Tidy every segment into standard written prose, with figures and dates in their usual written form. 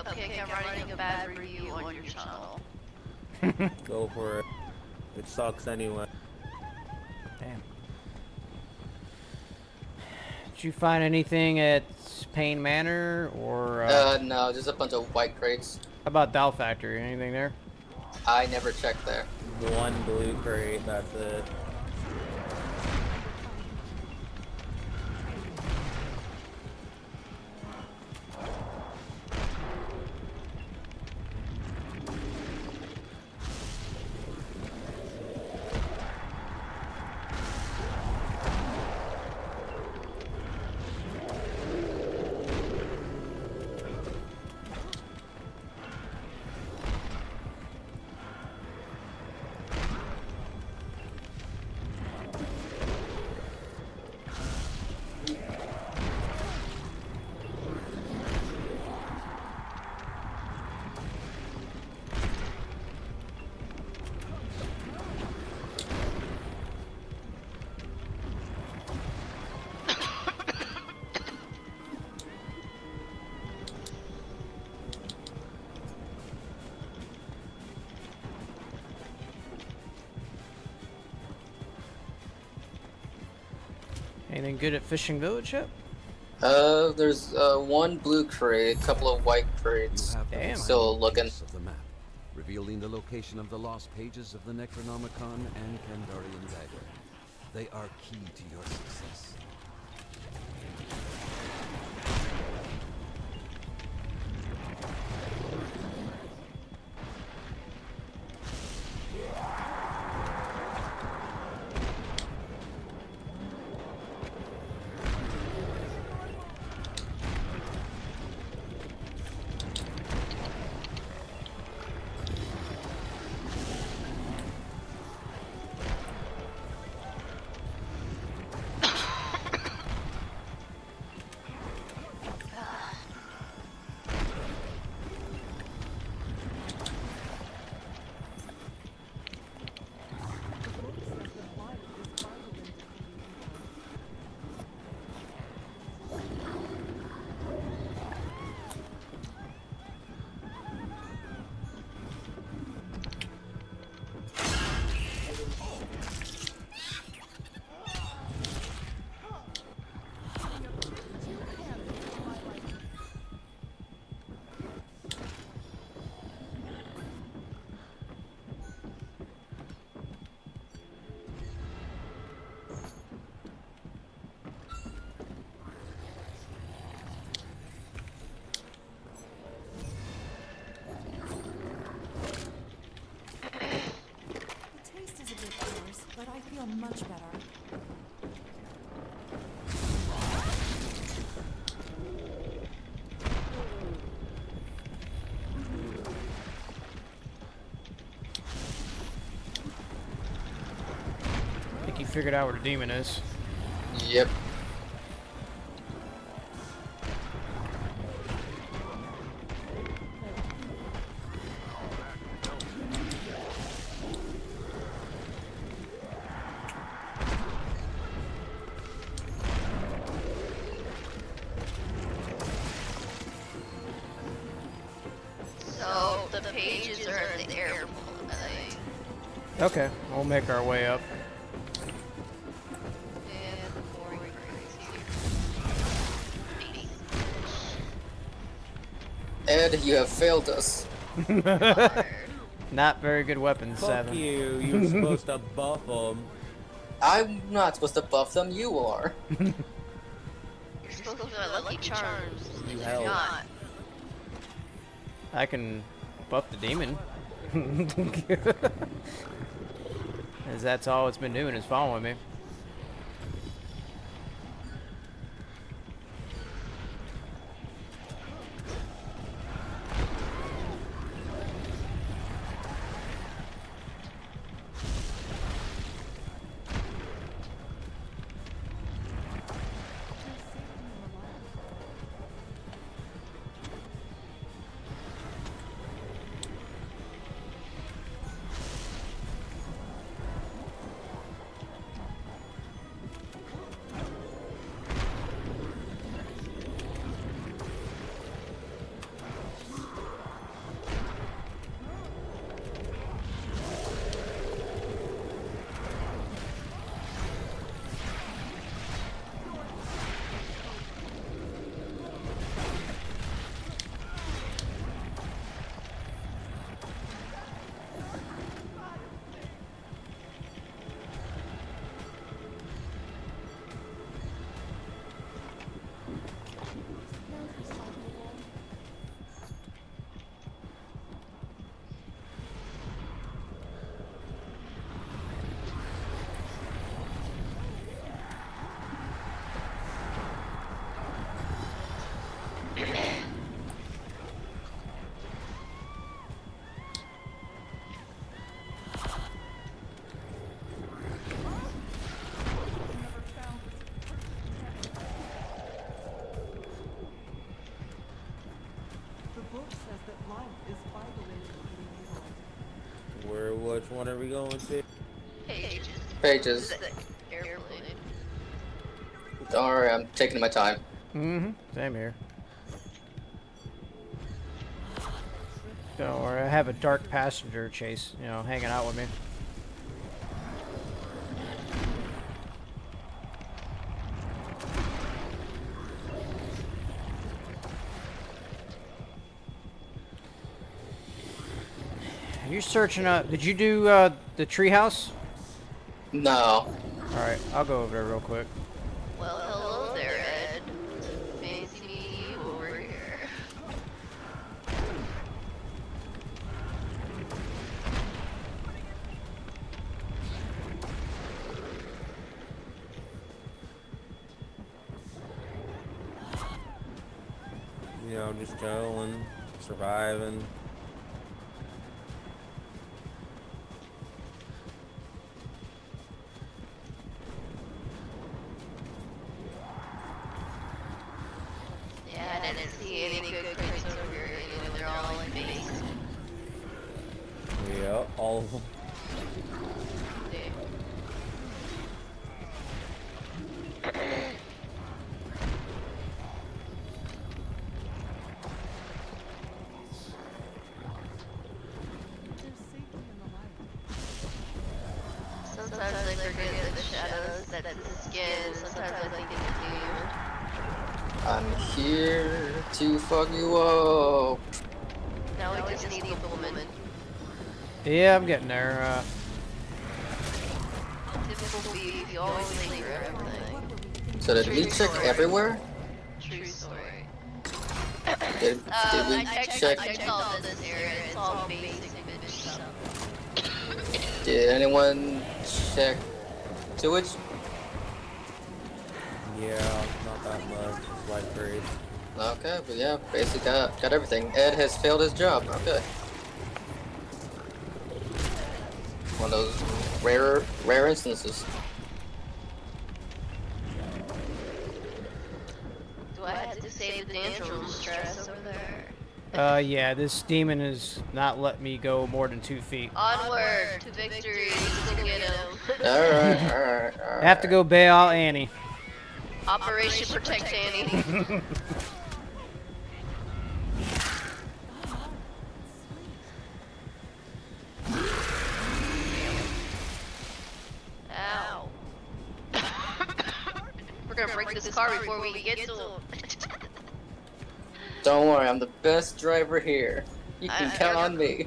Cupcake, I'm writing a bad review on your channel. Go for it. It sucks anyway. Damn. Did you find anything at Payne Manor or? No, just a bunch of white crates. How about Doll Factory? Anything there? I never checked there. One blue crate, that's it. Anything good at Fishing Village yet? There's one blue crate, a couple of white crates. Damn. Still looking. Of the map, revealing the location of the lost pages of the Necronomicon and Kandarian dagger. They are key to your success. But I feel much better. I think you figured out where the demon is. Yep. So the pages are at the airport. Okay, we'll make our way up. And the boring crazy. Ed, you have failed us. Not very good weapons, Fuck Seven. you, you were supposed to buff them. I'm not supposed to buff them, you are. You're supposed to have Lucky Charms. You You're hell. not. I can buff the demon. As that's all it's been doing is following me. Where, which one are we going to? Pages. Pages. The airplane. Don't worry, I'm taking my time. Mm-hmm. Same here. Don't worry, I have a dark passenger chase, you know, hanging out with me. You're searching up. Did you do the treehouse? No. Alright, I'll go over there real quick. Well, hello there, Ed. Fancy meeting you over here. You know, just chilling, surviving. Yeah, I didn't see any good crates over here. You know, they're all like base. Yeah, all of them. Sometimes I forget the shadows, that's the skin, sometimes I think it's the I'm here to fuck you up. Now we just need the woman. Yeah, I'm getting there. Typical beef, you always linger everything. So did we check everywhere? True story. Did we I check? checked all this area, it's all basic bitch stuff. Did anyone check sewage? Yeah, not that much. It's light grade. Okay, but yeah, basically got everything. Ed has failed his job. Okay. One of those rare instances. Do I have to save the dance room stress over there? Yeah, this demon is not letting me go more than 2 feet. Onward to victory, to get him. Alright. I have to go bail out Annie. Operation Protect Annie. Ow. We're gonna break this car before we get to him. Don't worry, I'm the best driver here. You can count on me.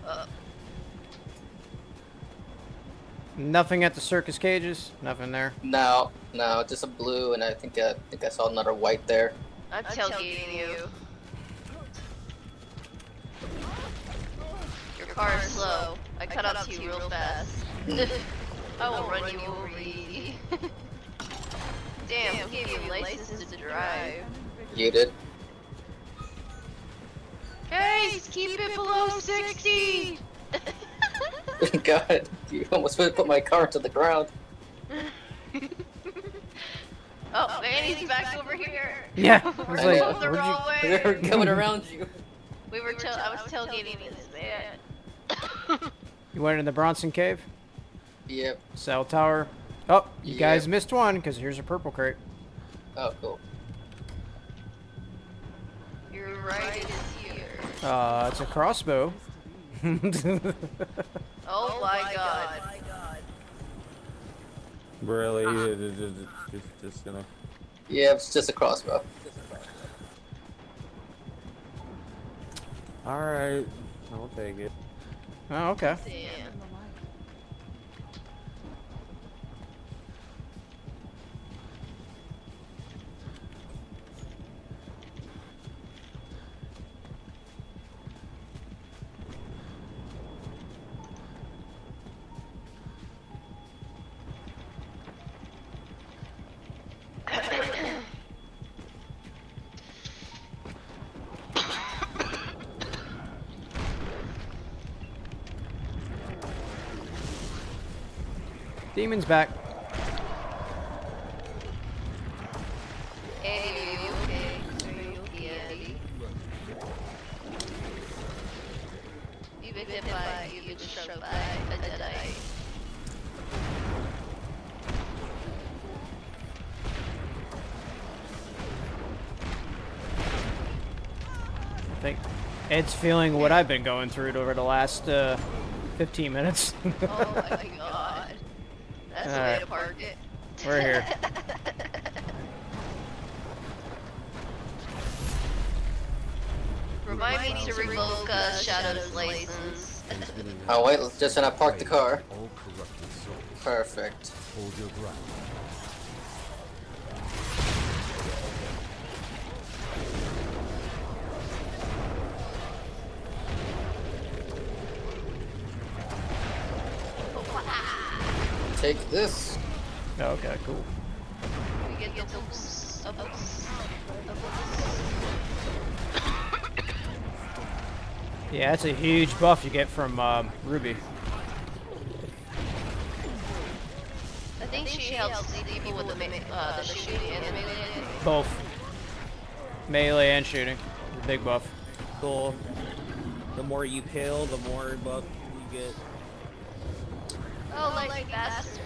Nothing at the circus cages? Nothing there? No, just a blue, and I think I saw another white there. I'm tailgating you. Your car is slow. I cut up to you real fast. I will run you over easy. Damn, who gave you a license to drive? You did. Guys, keep it below 60! God, you almost put my car to the ground. Oh, Annie's back over here. Yeah, I We're was like, going the where'd wrong you... way. We're coming around you. I was tailgating this man. You went in the Bronson Cave? Yep. Cell tower? Oh, you guys Yep. missed one, because here's a purple crate. Oh, cool. You're right, it is here. It's a crossbow. Oh my god. Really? It's just gonna. Yeah, it's just a crossbow. Alright, I'll take it. Oh, okay. Damn. Demon's back. Annie, are you okay? Are you okay, Annie? struck by a Deadite. I think Ed's feeling what I've been going through over the last 15 minutes. Oh my god. That's the way Alright. to park it. We're here. Remind me to revoke Shadow's license. Oh wait, just when I park the car. All corrupted souls. Perfect. Hold your ground. Take this. Okay, cool. We get the oops. Yeah, that's a huge buff you get from Ruby. I think she helps people with the shooting and the melee. Both. Melee and shooting. The big buff. Cool. The more you kill, the more buff you get. Oh, like bastard.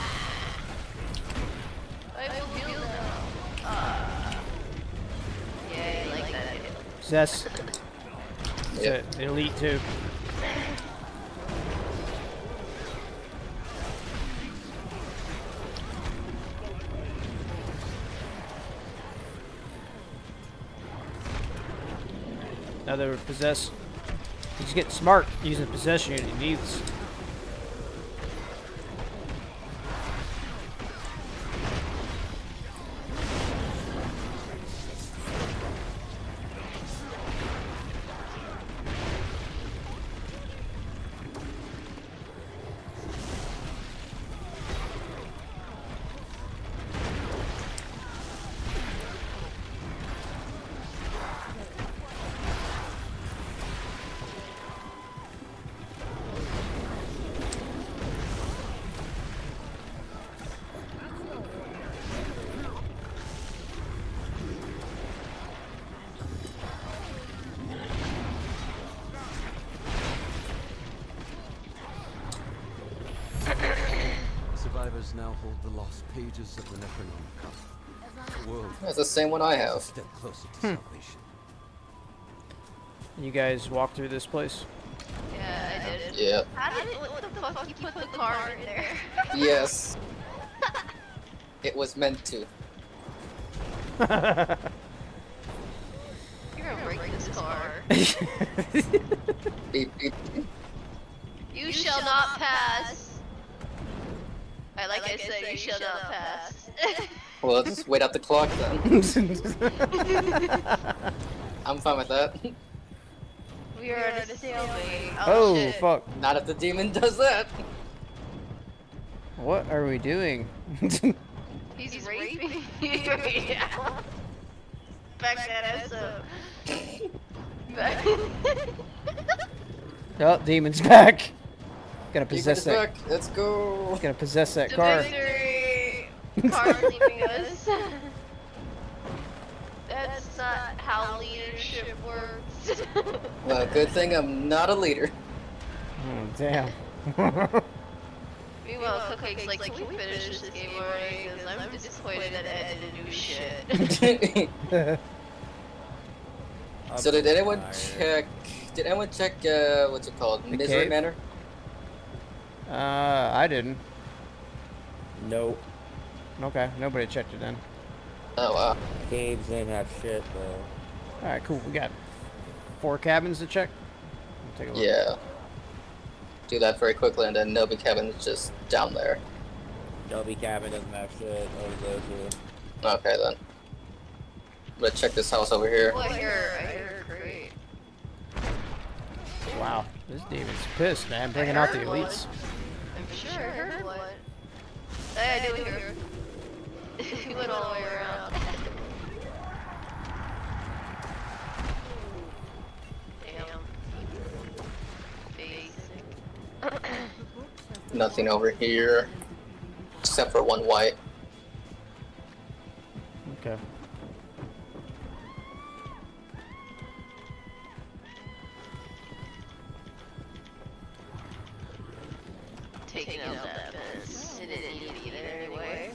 I will heal now. Yeah, I like that. Possess. Yep. It's elite too. Another possess. He's getting smart using possession unit he needs. Survivors now hold the lost pages of the Necronomicon. The world That's the same one I a have. step closer to salvation. You guys walk through this place. Yeah, I did. Yeah. How did what the fuck you put the car in there? Yes. It was meant to. You're gonna break this car. Beep, beep. You shall not pass. Like I said, you shall not pass. Well, just wait out the clock then. I'm fine with that. We are at a stalemate. Oh, shit. fuck. Not if the demon does that. What are we doing? He's raping you. Back that ass up. Back. Oh, demon's back. Gonna Demon possess is that. back. Let's go. Gonna possess that The car. victory. Car's leaving us. That's not how leadership works. Well, good thing I'm not a leader. Oh, damn. Meanwhile, Cookie's like, can we finish this game already? Because I'm disappointed that Ed didn't do shit. So did anyone Tired. check? Did anyone check? What's it called? The Misery cave? Manor. I didn't. Nope. Okay, nobody checked it then. Oh wow. Caves didn't have shit though. Alright, cool. We got 4 cabins to check. We'll take a look. Yeah. Do that very quickly, and then Nobi Cabin is just down there. Dolby Cabin doesn't have shit over there too. Okay then. Let's check this house over here. Oh, I hear great. Wow, this demon's pissed, man. Bringing out the elites. I'm sure I heard one. Hey, I do hear. He went all the way around. Damn. Basic. Nothing over here, except for one white. Okay. taking out that fence. It didn't need to be there anyway.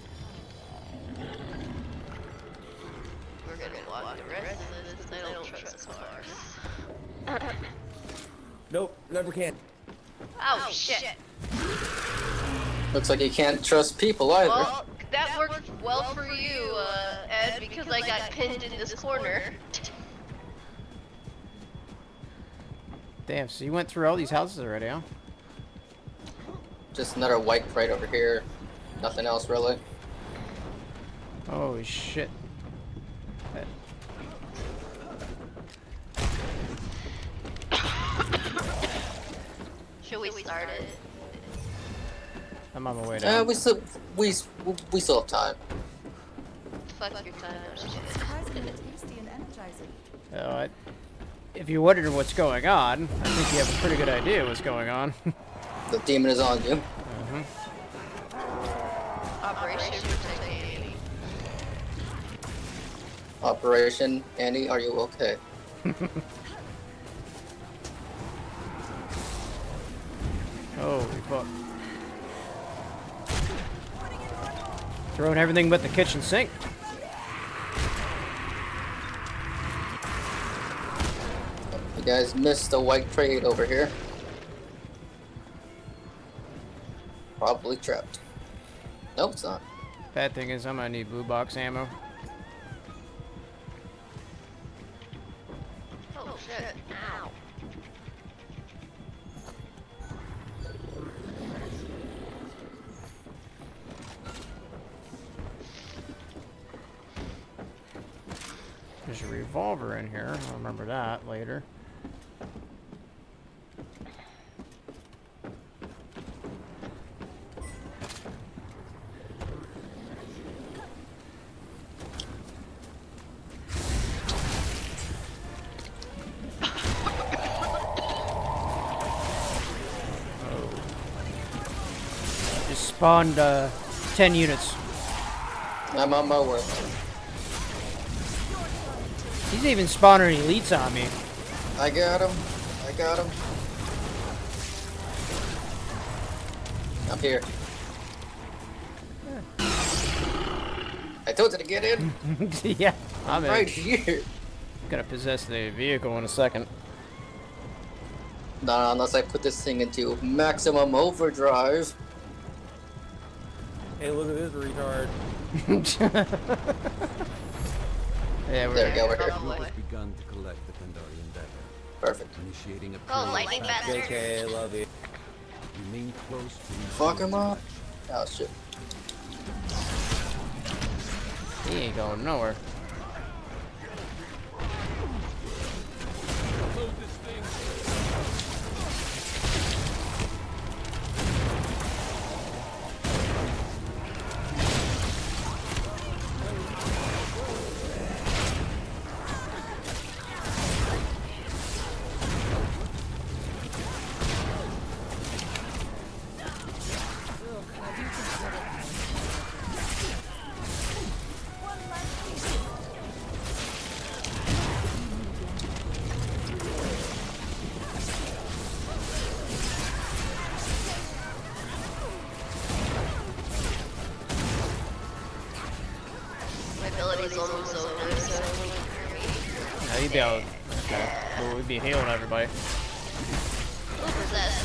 We're gonna walk the rest of this. I don't trust cars. Nope, never can. Oh shit. Looks like you can't trust people either. Well, that worked well for you, Ed, because I got pinned in this corner. Damn, so you went through all these houses already, huh? Just another white crate over here. Nothing else really. Holy shit. Should we start it? I'm on my way down. We still have time. Fuck your time. Surprisingly tasty and energizing. If you wondered what's going on, I think you have a pretty good idea what's going on. The demon is on you. Operation Protect Annie. Operation Annie, are you okay? Holy fuck. Throwing everything but the kitchen sink. You guys missed a white crate over here. Probably trapped. Nope, it's not. Bad thing is I'm gonna need blue box ammo. Oh shit. Ow. There's a revolver in here. I'll remember that later. Just spawned 10 units. I'm on my way. He's even spawning elites on me. I got him. I got him. I'm here. I told you to get in. Yeah, I'm Right in. here. Gonna possess the vehicle in a second. Not unless I put this thing into maximum overdrive. Hey, look at this retard. Yeah, we're There we go, we're The here. group has begun to collect the Kandarian dagger. Perfect. Initiating a Oh, lightning period of bastard. JK, I love you. Remain close to these Fuck him units. up. Oh shit. He ain't going nowhere. My ability's almost over, so wait for me. Now you'd be able. Okay. Well, we'd be healing everybody. Who possessed?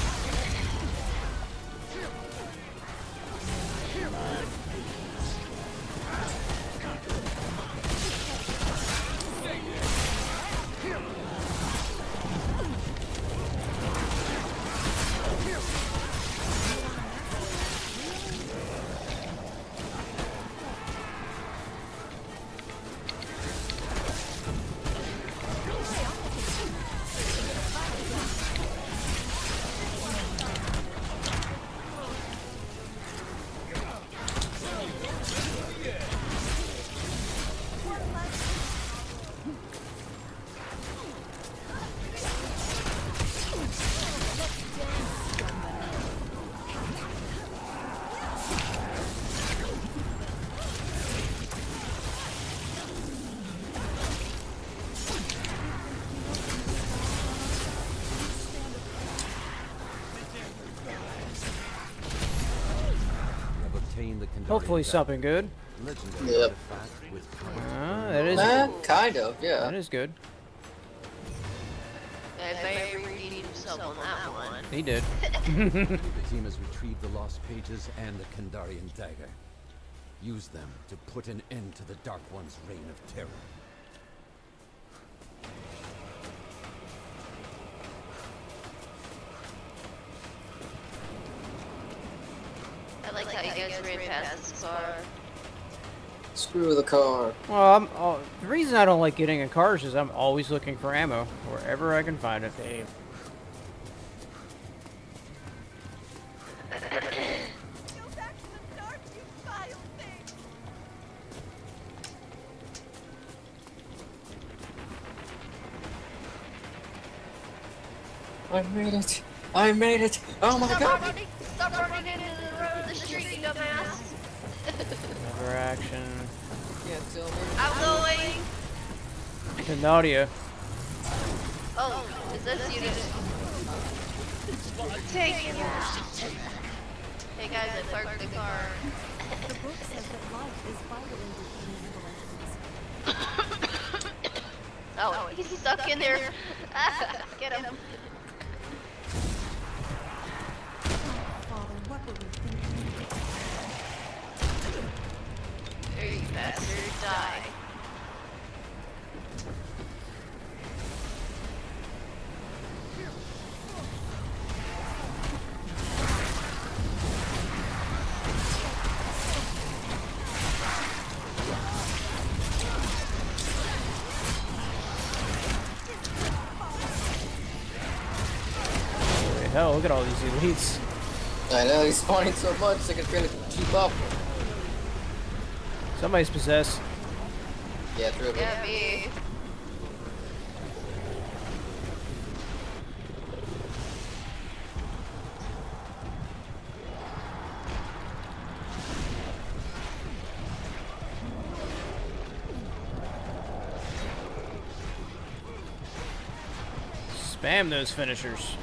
Hopefully something good. Legendary Yep. artifact with That is Kind of, yeah. that is good. And Barry redeemed himself on that one. He did. The team has retrieved the lost pages and the Kandarian dagger. Use them to put an end to the Dark One's reign of terror. I like how you guys ran past this car. Screw the car. Well, the reason I don't like getting in cars is I'm always looking for ammo wherever I can find it. Same. I made it. I made it. Oh my god. Stop running into the street, you dumbass! Never action. Can't tell me. I'm going! To Nadia. Oh, is this you? Take it out! Hey guys, I parked the car. The book says that life is vital in evil entities. Oh, he's stuck in there. Get him. Father, what were we thinking? There you bastard, die. Holy hell, look at all these elites. I know, he's spawning so much, I can barely keep up. Somebody's possessed. Yeah, true. Yeah, me. Spam those finishers.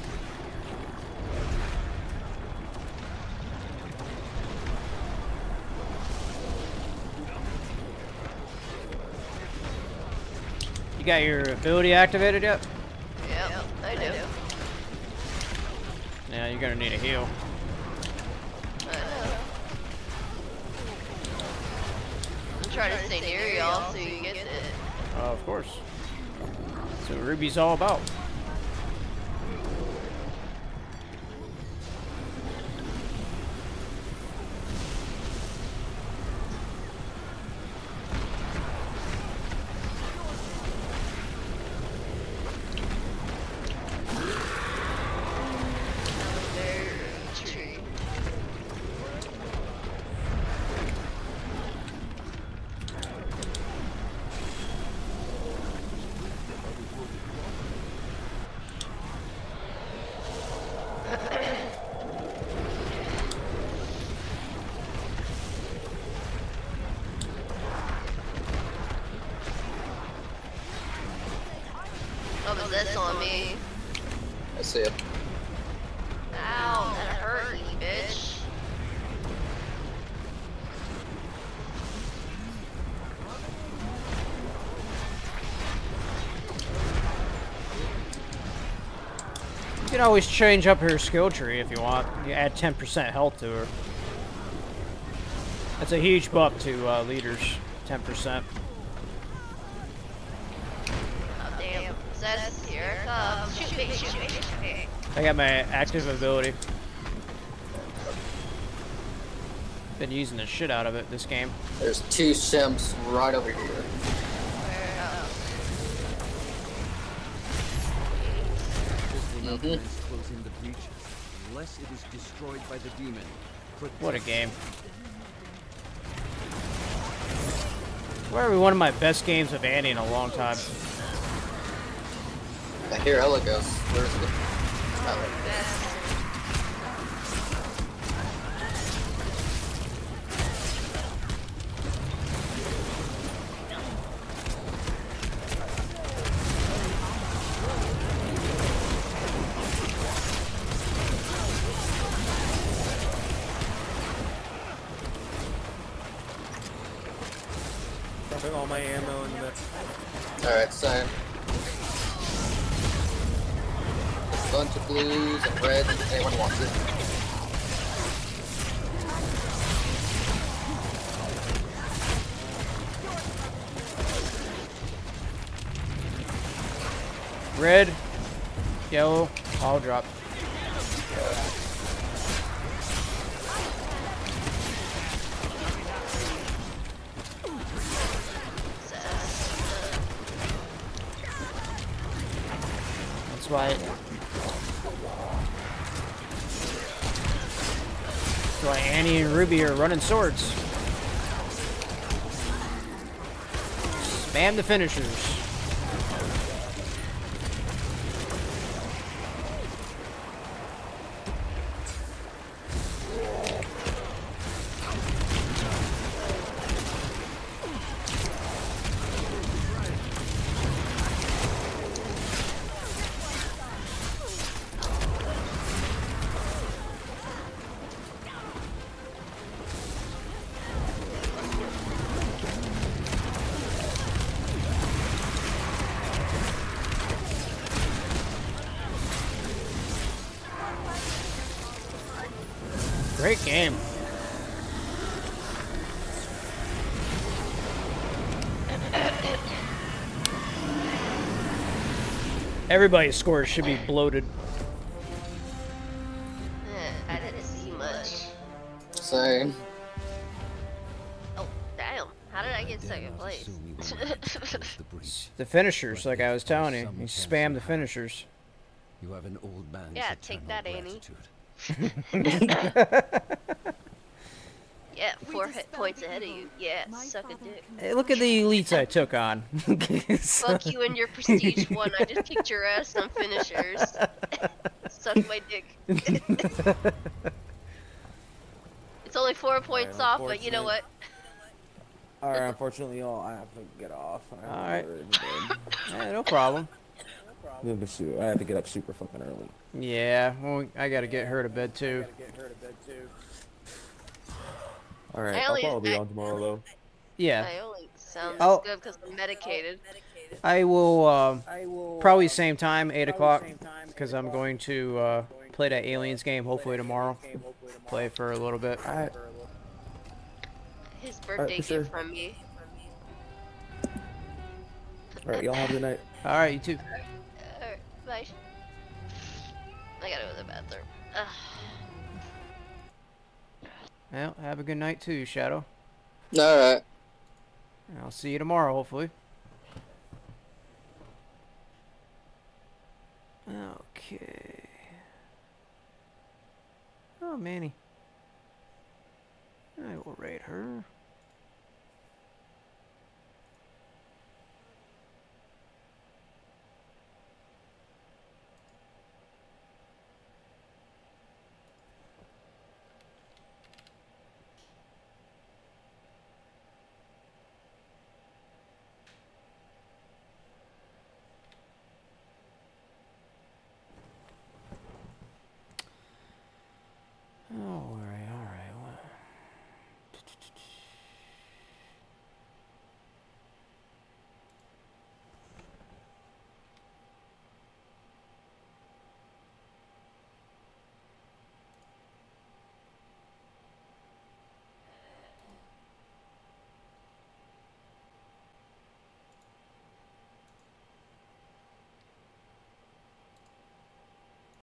You got your ability activated yet? Yep, I do. Yeah, you're gonna need a heal. I'm trying to stay near y'all so you get it. Of course. That's what Ruby's all about. Tree. Oh, but that's on me. I see it. Ow, that hurt me, bitch. You can always change up her skill tree if you want. You add 10% health to her. That's a huge buff to leaders. 10%. Oh, damn. Possessed, here it comes. Shoot me, shoot me, shoot me. I got my active ability. Been using the shit out of it this game. There's two shims right over here. Is closing the breach unless it is destroyed by the demon. What a game. Probably one of my best games of Annie in a long time. I hear Ella goes. Where's the... Oh, my ammo and the. Alright, same. Bunch of blues and reds if anyone wants it. Red, yellow, all drop. That's why Annie and Ruby are running swords. Spam the finishers. Great game. Everybody's scores should be bloated. I didn't see much. Same. Oh, damn. How did I get second place? Soon you will learn to close the breach. The finishers, like I was telling you. You spam the finishers. You have an old man's Yeah, take eternal that, Annie. gratitude. Yeah, 4 hit points ahead of you. Yeah, suck a dick. Hey, look at the elites I took on. Fuck you and your prestige one. I just kicked your ass on finishers. Suck my dick. It's only 4 points off, but you know what? Alright, unfortunately, y'all, I have to get off. Alright. Yeah, no problem. I have to get up super fucking early. Yeah, well, I gotta get her to bed too. Alright, I I'll only- probably be on tomorrow, though. Yeah, I only sound Oh. good because I'm medicated. I will probably same time, 8 o'clock, because I'm going to play that Aliens game hopefully tomorrow. Play for a little bit. Alright, His birthday for sure. gift from me. alright, y'all have a good night. Alright, you too. Alright, bye. I gotta go to the bathroom. Ugh. Well, have a good night too, Shadow. Alright. I'll see you tomorrow, hopefully. Okay. Oh, Manny. I will rate her.